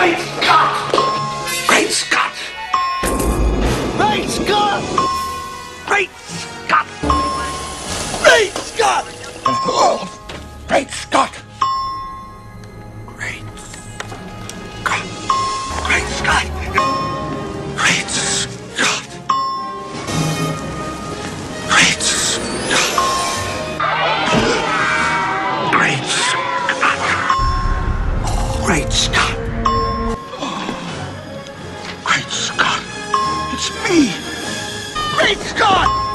Great Scott! Great Scott! Great Scott! Great Scott! Great Scott! Great Scott! Great Scott! Great Scott! Great Scott! Great Scott! Great Scott! Great Scott! Great Scott! It's me! Great Scott!